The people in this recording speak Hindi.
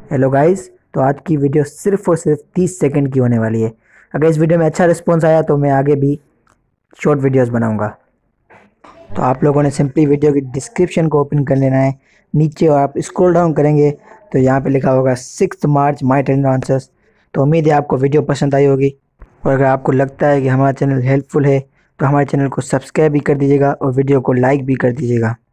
Hello guys. तो आज की वीडियो सिर्फ और सिर्फ 30 सेकंड की होने वाली है। अगर इस वीडियो में अच्छा रिस्पॉन्स आया तो मैं आगे भी शॉर्ट वीडियोस बनाऊंगा। तो आप लोगों ने सिंपली वीडियो की डिस्क्रिप्शन को ओपन कर लेना है। नीचे और आप स्क्रॉल डाउन करेंगे तो यहाँ पे लिखा होगा 6 मार्च माई टेलीनॉर आंसर्स। तो उम्मीद है आपको वीडियो पसंद आई होगी, और अगर आपको लगता है कि हमारा चैनल हेल्पफुल है तो हमारे चैनल को सब्सक्राइब भी कर दीजिएगा और वीडियो को लाइक भी कर दीजिएगा।